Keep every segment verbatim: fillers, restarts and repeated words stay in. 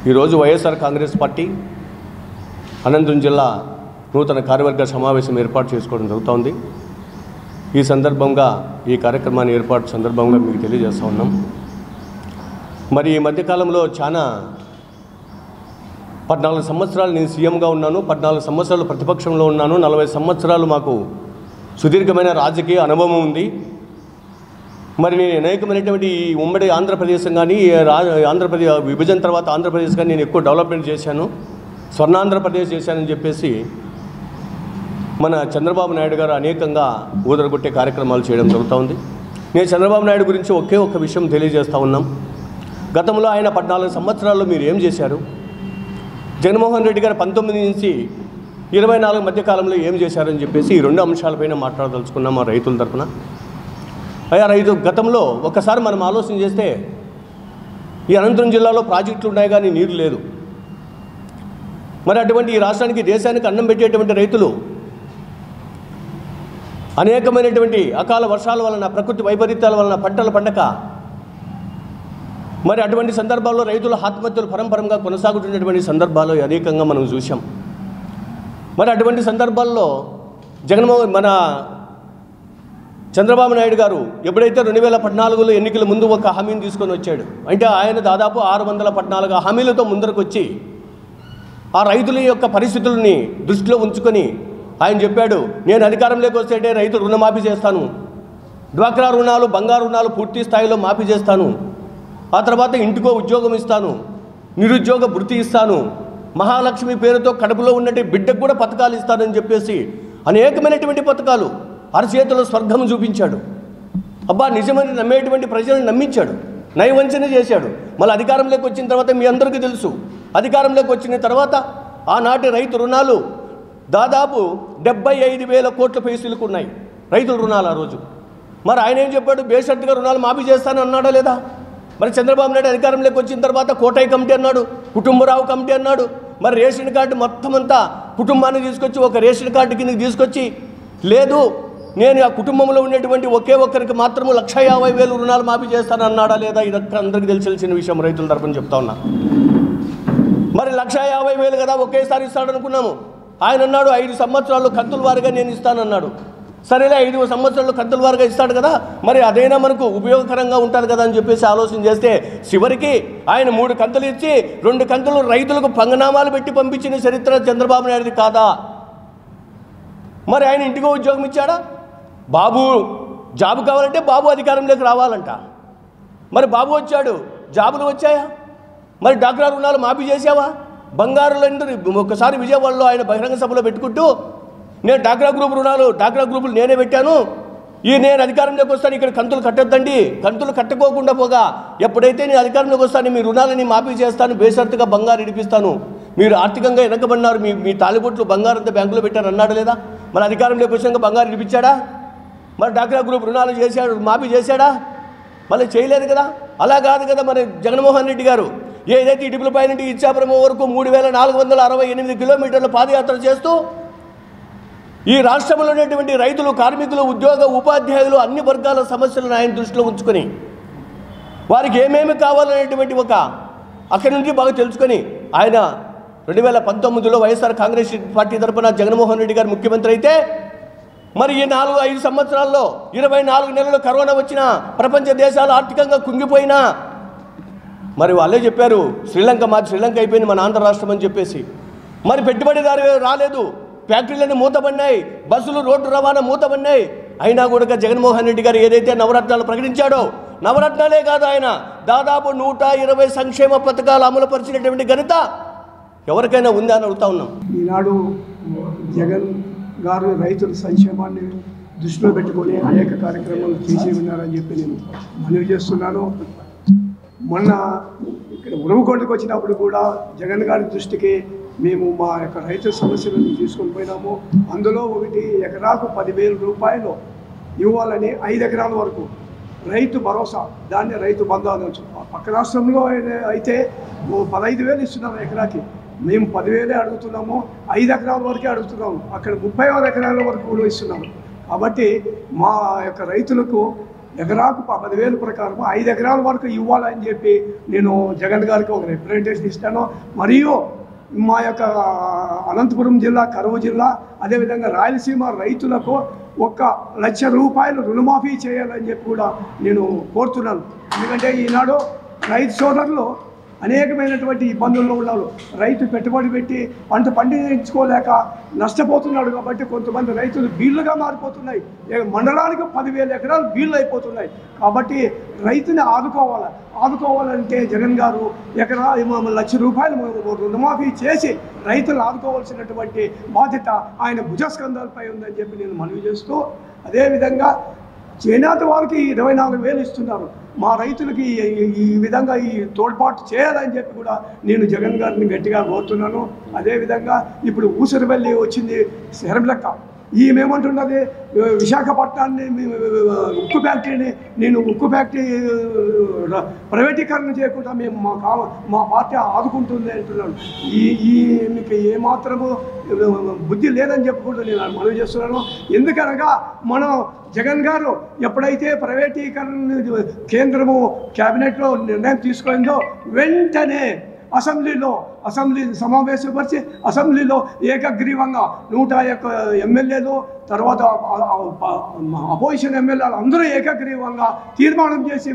ఈరోజు వైఎస్ఆర్ కాంగ్రెస్ పార్టీ అనంతపురం జిల్లా నూతన కార్యవర్గ సమావేశం ఏర్పాటు చేసుకోవడం జరుగుతోంది. ఈ సందర్భంగా ఈ కార్యక్రమాన్ని ఏర్పాటు సందర్భంగా మీకు తెలియజేస్తూ ఉన్నాం. మరి ఈ మధ్యకాలంలో చాలా పద్నాలుగు సంవత్సరాలు నేను సీఎంగా ఉన్నాను, పద్నాలుగు సంవత్సరాలు ప్రతిపక్షంలో ఉన్నాను, నలభై సంవత్సరాలు మాకు సుదీర్ఘమైన రాజకీయ అనుభవం ఉంది. మరి నేను అనేకమైనటువంటి ఉమ్మడి ఆంధ్రప్రదేశ్ కానీ ఆంధ్రప్రదేశ్ విభజన తర్వాత ఆంధ్రప్రదేశ్ కానీ నేను ఎక్కువ డెవలప్మెంట్ చేశాను, స్వర్ణాంధ్రప్రదేశ్ చేశానని చెప్పేసి మన చంద్రబాబు నాయుడు గారు అనేకంగా ఊదరగొట్టే కార్యక్రమాలు చేయడం జరుగుతూ. నేను చంద్రబాబు నాయుడు గురించి ఒకే ఒక్క విషయం తెలియజేస్తూ ఉన్నాం. గతంలో ఆయన పద్నాలుగు సంవత్సరాల్లో మీరు ఏం చేశారు, జగన్మోహన్ రెడ్డి గారు పంతొమ్మిది నుంచి ఇరవై నాలుగు మధ్యకాలంలో ఏం చేశారని చెప్పేసి ఈ రెండు అంశాలపైన మాట్లాడదలుచుకున్నాం మా రైతుల తరఫున. అయ్యా రైతు గతంలో ఒక్కసారి మనం ఆలోచన చేస్తే ఈ అనంతపురం జిల్లాలో ప్రాజెక్టులు ఉన్నాయి కానీ నీరు లేదు. మరి అటువంటి ఈ రాష్ట్రానికి దేశానికి అన్నం పెట్టేటువంటి రైతులు అనేకమైనటువంటి అకాల వర్షాల వలన ప్రకృతి వైపరీత్యాల వలన పంటలు పండక మరి అటువంటి సందర్భాల్లో రైతుల ఆత్మహత్యలు పరంపరంగా కొనసాగుతున్నటువంటి సందర్భాలు అనేకంగా మనం చూసాం. మరి అటువంటి సందర్భాల్లో జగన్మోహన్ మన చంద్రబాబు నాయుడు గారు ఎప్పుడైతే రెండు వేల పద్నాలుగులో ఎన్నికల ముందు ఒక హామీని తీసుకొని వచ్చాడు, అంటే ఆయన దాదాపు ఆరు వందల పద్నాలుగు హామీలతో ముందరకు వచ్చి ఆ రైతుల యొక్క పరిస్థితులని దృష్టిలో ఉంచుకొని ఆయన చెప్పాడు, నేను అధికారంలోకి వస్తే రైతు రుణమాఫీ చేస్తాను, డ్వాక్రా రుణాలు బంగారు రుణాలు పూర్తి స్థాయిలో మాఫీ చేస్తాను, ఆ తర్వాత ఇంటికో ఉద్యోగం ఇస్తాను, నిరుద్యోగ భృతి ఇస్తాను, మహాలక్ష్మి పేరుతో కడుపులో ఉన్నట్టు బిడ్డకు కూడా పథకాలు ఇస్తానని చెప్పేసి అనేకమైనటువంటి పథకాలు అరచేతిలో స్వర్గం చూపించాడు. అబ్బా నిజమని నమ్మేటువంటి ప్రజలను నమ్మించాడు, నయవంచన చేశాడు. మళ్ళీ అధికారంలోకి వచ్చిన తర్వాత మీ అందరికీ తెలుసు, అధికారంలోకి వచ్చిన తర్వాత ఆనాటి రైతు రుణాలు దాదాపు డెబ్బై ఐదు వేల కోట్ల పైసలకు ఉన్నాయి రైతుల రుణాలు ఆ రోజు. మరి ఆయన ఏం చెప్పాడు, బేషరతుగా రుణాలు మాఫీ చేస్తాను అన్నాడా లేదా? మరి చంద్రబాబు నాయుడు అధికారంలోకి వచ్చిన తర్వాత కోటాయి కమిటీ అన్నాడు, కుటుంబరావు కమిటీ అన్నాడు. మరి రేషన్ కార్డు మొత్తం అంతా కుటుంబాన్ని తీసుకొచ్చి ఒక రేషన్ కార్డు కిందకి తీసుకొచ్చి, లేదు నేను ఆ కుటుంబంలో ఉండేటువంటి ఒకే ఒక్కరికి మాత్రము లక్ష యాభై వేలు రుణాలు మాఫీ చేస్తాను అన్నాడా లేదా? ఇదొక్క అందరికీ తెలిసిన విషయం, రైతుల తరపున చెప్తా ఉన్నా. మరి లక్ష యాభై వేలు కదా ఒకేసారి ఇస్తాడనుకున్నాము. ఆయన అన్నాడు ఐదు సంవత్సరాలు కంతుల వారిగా నేను ఇస్తానన్నాడు. సరేలే ఐదు సంవత్సరాలు కంతుల వారిగా ఇస్తాడు కదా, మరి అదైనా మనకు ఉపయోగకరంగా ఉంటుంది కదా అని చెప్పేసి ఆలోచన చేస్తే చివరికి ఆయన మూడు కంతులు ఇచ్చి రెండు కంతులు రైతులకు పంగనామాలు పెట్టి పంపించిన చరిత్ర చంద్రబాబు నాయుడుది కాదా? మరి ఆయన ఇంటికో ఉద్యోగం ఇచ్చాడా? బాబు జాబు కావాలంటే బాబు అధికారంలోకి రావాలంట. మరి బాబు వచ్చాడు, జాబులు వచ్చాయా? మరి డ్వాక్రా రుణాలు మాఫీ చేసావా? బంగారులందరూ ఒక్కసారి విజయవాడలో ఆయన బహిరంగ సభలో పెట్టుకుంటూ, నేను డ్వాక్రా గ్రూప్ రుణాలు డ్వాక్రా గ్రూపులు నేనే పెట్టాను, ఈ నేను అధికారంలోకి వస్తాను ఇక్కడ కంతులు కట్టొద్దండి, కంతులు కట్టుకోకుండా పోగా ఎప్పుడైతే నేను అధికారంలోకి వస్తాను మీ రుణాలని మాఫీ చేస్తాను, బేషరతుగా బంగారు ఇడిపిస్తాను, మీరు ఆర్థికంగా వెనకబడినారు, మీ మీ తాలిబొట్లు బంగారంతా బ్యాంకులో పెట్టారు అన్నాడు లేదా? మరి అధికారంలోకి వచ్చాక బంగారు ఇడిపించాడా? మరి డ్వాక్రా గ్రూప్ రుణాలు చేశాడు, మాఫీ చేశాడా? మళ్ళీ చేయలేదు కదా. అలా కాదు కదా మరి జగన్మోహన్ రెడ్డి గారు ఏదైతే ఇడుపులపై నుండి ఇచ్చాపురం వరకు మూడు వేల నాలుగు వందల అరవై ఎనిమిది కిలోమీటర్ల పాదయాత్ర చేస్తూ ఈ రాష్ట్రంలో ఉన్నటువంటి రైతులు, కార్మికులు, ఉద్యోగ ఉపాధ్యాయులు అన్ని వర్గాల సమస్యలను ఆయన దృష్టిలో ఉంచుకొని వారికి ఏమేమి కావాలనేటువంటి ఒక అక్కడి నుంచి బాగా తెలుసుకొని ఆయన రెండు వేల పంతొమ్మిదిలో వైఎస్ఆర్ కాంగ్రెస్ పార్టీ తరఫున జగన్మోహన్ రెడ్డి గారు ముఖ్యమంత్రి అయితే, మరి ఈ నాలుగు ఐదు సంవత్సరాల్లో ఇరవై నాలుగు నెలలు కరోనా వచ్చినా ప్రపంచ దేశాలు ఆర్థికంగా కుంగిపోయినా మరి వాళ్ళే చెప్పారు శ్రీలంక మాది శ్రీలంక అయిపోయింది మన ఆంధ్ర రాష్ట్రం అని చెప్పేసి. మరి పెట్టుబడిదారు రాలేదు, ఫ్యాక్టరీలన్నీ మూతపడినాయి, బస్సులు రోడ్డు రవాణా మూతపడినాయి. అయినా కూడా జగన్మోహన్ రెడ్డి గారు ఏదైతే నవరత్నాలు ప్రకటించాడో, నవరత్నాలే కాదు ఆయన దాదాపు నూట ఇరవై సంక్షేమ పథకాలు అమలు పరిచినటువంటి ఘనత ఎవరికైనా ఉందా అని అడుగుతా ఉన్నాం. ఈనాడు జగన్ గారు రైతుల సంక్షేమాన్ని దృష్టిలో పెట్టుకొని అనేక కార్యక్రమాలు చేసి ఉన్నారని చెప్పి నేను మనవి చేస్తున్నాను. మొన్న ఇక్కడ ఉరవకొండకు వచ్చినప్పుడు కూడా జగన్ గారి దృష్టికి మేము మా యొక్క రైతు సమస్యలను తీసుకొని పోయినాము. అందులో ఒకటి ఎకరాకు పదివేల రూపాయలు ఇవ్వాలని ఐదు ఎకరాల వరకు రైతు భరోసా, దాన్ని రైతు బంధు అనొచ్చు. పక్క రాష్ట్రంలో అయితే పదహైదు వేలు ఇస్తున్నారు ఎకరాకి, మేము పదివేలే అడుగుతున్నాము, ఐదు ఎకరాల వరకే అడుగుతున్నాము. అక్కడ ముప్పై ఆరు ఎకరాల వరకు కూడా ఇస్తున్నాము. కాబట్టి మా యొక్క రైతులకు ఎకరాకు ప- పదివేలు ప్రకారం ఐదు ఎకరాల వరకు ఇవ్వాలని చెప్పి నేను జగన్ గారికి ఒక రిప్రజెంటేషన్ ఇస్తాను. మరియు మా యొక్క అనంతపురం జిల్లా, కరువు జిల్లా, అదేవిధంగా రాయలసీమ రైతులకు ఒక్క లక్ష రూపాయలు రుణమాఫీ చేయాలని చెప్పి కూడా నేను కోరుతున్నాను. ఎందుకంటే ఈనాడు రైతు సోదరులు అనేకమైనటువంటి ఇబ్బందుల్లో ఉన్నారు. రైతు పెట్టుబడి పెట్టి పంట పండించుకోలేక నష్టపోతున్నాడు. కాబట్టి కొంతమంది రైతులు బీళ్లుగా మారిపోతున్నాయి. ఏ మండలానికి పదివేల ఎకరాలు బీళ్ళు అయిపోతున్నాయి. కాబట్టి రైతుని ఆదుకోవాలి. ఆదుకోవాలంటే జగన్ గారు ఎకరా లక్ష రూపాయలు రుణమాఫీ చేసి రైతులు ఆదుకోవాల్సినటువంటి బాధ్యత ఆయన భుజస్కంధాలపై ఉందని చెప్పి నేను మనవి చేస్తూ, అదేవిధంగా చేనేత వారికి ఇరవై నాలుగు వేలు ఇస్తున్నారు. మా రైతులకి ఈ విధంగా ఈ తోడ్పాటు చేయాలని చెప్పి కూడా నేను జగన్ గారిని గట్టిగా కోరుతున్నాను. అదేవిధంగా ఇప్పుడు ఊసరవెల్లి వచ్చింది శర్మిలక్క, ఈమెమంటున్నది విశాఖపట్నాన్ని ఉక్కు ఫ్యాక్టరీని నేను ఉక్కు ఫ్యాక్టరీ ప్రైవేటీకరణ చేయకుండా మేము మా కా మా పార్టీ ఆదుకుంటుంది అంటున్నాను. ఈ ఈ మీకు ఏమాత్రము బుద్ధి లేదని చెప్పి కూడా నేను మనవి చేస్తున్నాను. ఎందుకనగా మనం జగన్ గారు ఎప్పుడైతే ప్రైవేటీకరణ కేంద్రము క్యాబినెట్లో నిర్ణయం తీసుకుందో వెంటనే అసెంబ్లీలో అసెంబ్లీ సమావేశపరిచి అసెంబ్లీలో ఏకగ్రీవంగా నూట యొక్క ఎమ్మెల్యేలు తర్వాత అపోజిషన్ ఎమ్మెల్యేలు అందరూ ఏకగ్రీవంగా తీర్మానం చేసి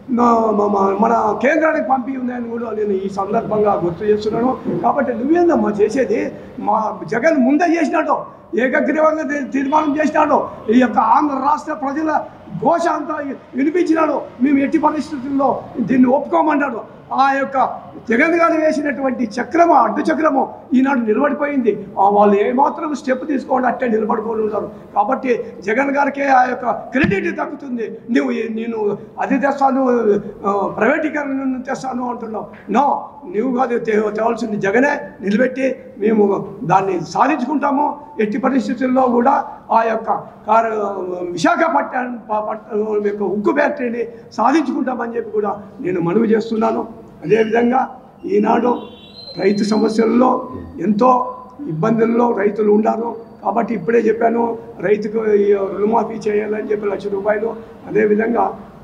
మన కేంద్రానికి పంపి ఉందని కూడా నేను ఈ సందర్భంగా గుర్తు చేస్తున్నాను. కాబట్టి నువ్వేందమ్మా చేసేది? మా జగన్ ముందే చేసినాడు, ఏకగ్రీవంగా తీర్మానం చేసినాడు. ఈ యొక్క ఆంధ్ర రాష్ట్ర ప్రజల ఘోష అంతా వినిపించినాడు. మేము ఎట్టి పరిస్థితుల్లో దీన్ని ఒప్పుకోమన్నాడు. ఆ యొక్క జగన్ గారు వేసినటువంటి చక్రము, అడ్డు చక్రము ఈనాడు నిలబడిపోయింది. వాళ్ళు ఏమాత్రం స్టెప్ తీసుకోండి అట్టే నిలబడుకొని ఉన్నారు. కాబట్టి జగన్ గారికే ఆ యొక్క క్రెడిట్ దక్కుతుంది. నువ్వు నేను అది తెస్తాను, ప్రైవేటీకరణ తెస్తాను అంటున్నావు. నో, నువ్వు కాదు తేవాల్సింది జగనే నిలబెట్టి మేము దాన్ని సాధించుకుంటాము. ఎట్టి పరిస్థితుల్లో కూడా ఆ యొక్క కారు విశాఖపట్నం యొక్క ఉక్కు ఫ్యాక్టరీని సాధించుకుంటామని చెప్పి కూడా నేను మనవి చేస్తున్నాను. అదేవిధంగా ఈనాడు రైతు సమస్యల్లో ఎంతో ఇబ్బందుల్లో రైతులు ఉన్నారు. కాబట్టి ఇప్పుడే చెప్పాను, రైతుకు రుణమాఫీ చేయాలని చెప్పి లక్ష రూపాయలు, అదేవిధంగా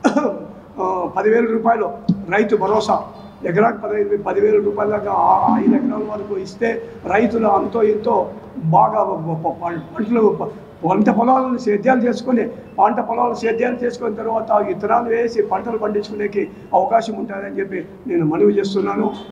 పదివేల రూపాయలు రైతు భరోసా ఎకరాకు పదహైదు పదివేల రూపాయల దాకా ఐదు ఎకరాల వరకు ఇస్తే రైతులు అంతో ఎంతో బాగా పంటలు పంట పొలాలను సేద్యాలు చేసుకొని పంట పొలాలు సేద్యాలు చేసుకున్న తర్వాత ఇతరాలు వేసి పంటలు పండించుకునేకి అవకాశం ఉంటుందని చెప్పి నేను మనవి చేస్తున్నాను.